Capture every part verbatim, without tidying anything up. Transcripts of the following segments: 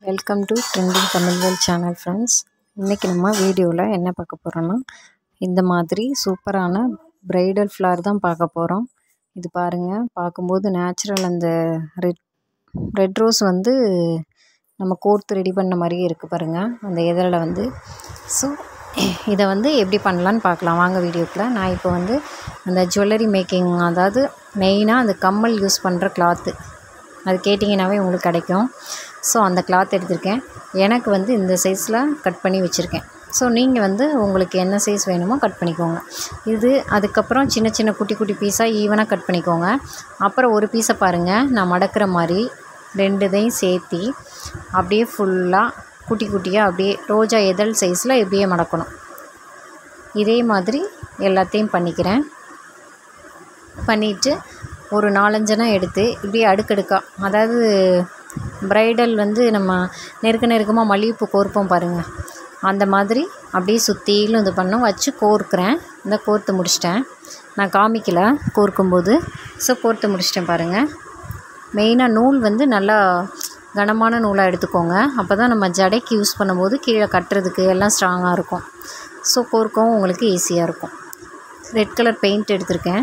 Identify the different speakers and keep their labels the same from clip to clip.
Speaker 1: Welcome to trending Tamil world channel friends. இன்றைக்கி நம்ம வீடியோவில் என்ன பார்க்க போகிறோன்னா, இந்த மாதிரி சூப்பரான ப்ரைடல் ஃப்ளார் தான் பார்க்க போகிறோம். இது பாருங்கள், பார்க்கும்போது நேச்சுரல் அந்த ரெட் ரெட் ரோஸ் வந்து நம்ம கோர்த்து ரெடி பண்ண மாதிரியே இருக்குது பாருங்கள், அந்த இதழில் வந்து. ஸோ இதை வந்து எப்படி பண்ணலான்னு பார்க்கலாம் வாங்க வீடியோக்குள்ள. நான் இப்போ வந்து அந்த ஜுவல்லரி மேக்கிங், அதாவது மெயினாக அந்த கம்மல் யூஸ் பண்ணுற கிளாத்து, அது கேட்டிங்கனாவே உங்களுக்கு கிடைக்கும். ஸோ அந்த கிளாத் எடுத்திருக்கேன். எனக்கு வந்து இந்த சைஸில் கட் பண்ணி வச்சுருக்கேன். ஸோ நீங்கள் வந்து உங்களுக்கு என்ன சைஸ் வேணுமோ கட் பண்ணிக்கோங்க. இது அதுக்கப்புறம் சின்ன சின்ன குட்டி குட்டி பீஸாக ஈவனாக கட் பண்ணிக்கோங்க. அப்புறம் ஒரு பீஸை பாருங்கள், நான் மடக்கிற மாதிரி ரெண்டு இதையும் சேர்த்தி அப்படியே ஃபுல்லாக குட்டி குட்டியாக அப்படியே ரோஜா இதழ் சைஸில் இப்படியே மடக்கணும். இதே மாதிரி எல்லாத்தையும் பண்ணிக்கிறேன். பண்ணிவிட்டு ஒரு நாலஞ்சனா எடுத்து இப்படியே அடுக்கடுக்காக, அதாவது ப்ரைடல் வந்து நம்ம நெருக்க நெருக்கமாக மல்லிகைப்பூ கோர்ப்போம் பாருங்கள், அந்த மாதிரி அப்படியே சுற்றிலும் இது பண்ணோம் வச்சு கோர்க்குறேன். இந்த கோர்த்து முடிச்சிட்டேன், நான் காமிக்கல கோர்க்கும்போது. ஸோ கோர்த்து முடிச்சிட்டேன் பாருங்கள். மெயினாக நூல் வந்து நல்லா கனமான நூலாக எடுத்துக்கோங்க, அப்போ தான் நம்ம ஜடைக்கு யூஸ் பண்ணும்போது கீழே கட்டுறதுக்கு எல்லாம் ஸ்ட்ராங்காக இருக்கும். ஸோ கோர்க்கவும் உங்களுக்கு ஈஸியாக இருக்கும். ரெட் கலர் பெயிண்ட் எடுத்திருக்கேன்.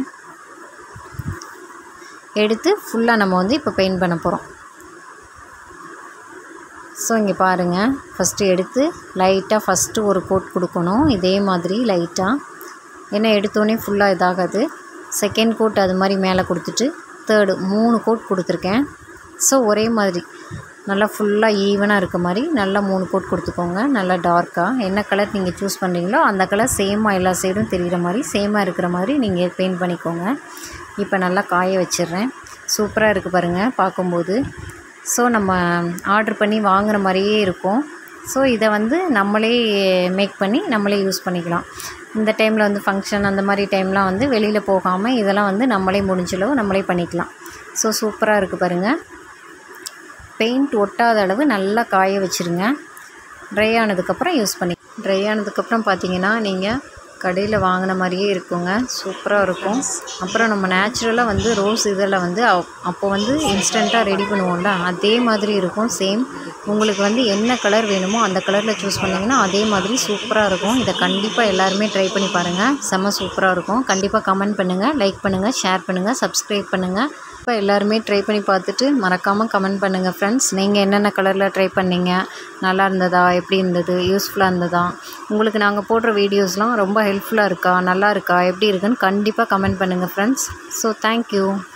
Speaker 1: எடுத்து ஃபுல்லாக நம்ம வந்து இப்போ பெயிண்ட் பண்ண போகிறோம். ஸோ இங்கே பாருங்கள், ஃபஸ்ட்டு எடுத்து லைட்டாக ஃபஸ்ட்டு ஒரு கோட் கொடுக்கணும். இதே மாதிரி லைட்டாக, ஏன்னா எடுத்தோடனே ஃபுல்லாக இதாகாது. செகண்ட் கோட் அது மாதிரி மேலே கொடுத்துட்டு தேர்டு மூணு கோட் கொடுத்துருக்கேன். ஸோ ஒரே மாதிரி நல்லா ஃபுல்லாக ஈவனாக இருக்க மாதிரி நல்லா மூணு கோட் கொடுத்துக்கோங்க. நல்லா டார்க்காக என்ன கலர் நீங்கள் சூஸ் பண்ணுறீங்களோ அந்த கலர் சேமாக எல்லா சைடும் தெரிகிற மாதிரி சேமாக இருக்கிற மாதிரி நீங்கள் பெயிண்ட் பண்ணிக்கோங்க. இப்போ நல்லா காய வச்சிடுறேன். சூப்பராக இருக்குது பாருங்கள் பார்க்கும்போது. ஸோ நம்ம ஆர்டர் பண்ணி வாங்குகிற மாதிரியே இருக்கும். ஸோ இதை வந்து நம்மளே மேக் பண்ணி நம்மளே யூஸ் பண்ணிக்கலாம். இந்த டைமில் வந்து ஃபங்க்ஷன் அந்த மாதிரி டைம்லாம் வந்து வெளியில் போகாமல் இதெல்லாம் வந்து நம்மளே முடிஞ்சளவு நம்மளே பண்ணிக்கலாம். ஸோ சூப்பராக இருக்குது பாருங்கள். பெயிண்ட் ஒட்டாத அளவு நல்லா காய வச்சுருங்க. ட்ரை ஆனதுக்கப்புறம் யூஸ் பண்ணி ட்ரை ஆனதுக்கப்புறம் பார்த்தீங்கன்னா நீங்கள் கடையில் வாங்கின மாதிரியே இருக்குங்க, சூப்பராக இருக்கும். அப்புறம் நம்ம நேச்சுரலாக வந்து ரோஸ் இதில் வந்து அப்போ வந்து இன்ஸ்டண்ட்டாக ரெடி பண்ணுவோம்ல, அதே மாதிரி இருக்கும் சேம். உங்களுக்கு வந்து என்ன கலர் வேணுமோ அந்த கலரில் சூஸ் பண்ணிங்கன்னா அதே மாதிரி சூப்பராக இருக்கும். இதை கண்டிப்பாக எல்லாருமே ட்ரை பண்ணி பாருங்கள், செம்ம சூப்பராக இருக்கும். கண்டிப்பாக கமெண்ட் பண்ணுங்கள், லைக் பண்ணுங்கள், ஷேர் பண்ணுங்கள், சப்ஸ்கிரைப் பண்ணுங்கள். இப்போ எல்லாருமே ட்ரை பண்ணி பார்த்துட்டு மறக்காமல் கமெண்ட் பண்ணுங்கள் ஃப்ரெண்ட்ஸ். நீங்கள் என்னென்ன கலரில் ட்ரை பண்ணீங்க, நல்லா இருந்ததா, எப்படி இருந்தது, யூஸ்ஃபுல்லாக இருந்ததா, உங்களுக்கு நாங்கள் போடுற வீடியோஸ்லாம் ரொம்ப ஹெல்ப்ஃபுல்லாக இருக்கா, நல்லா இருக்கா, எப்படி இருக்குன்னு கண்டிப்பாக கமெண்ட் பண்ணுங்கள் ஃப்ரெண்ட்ஸ். So thank you.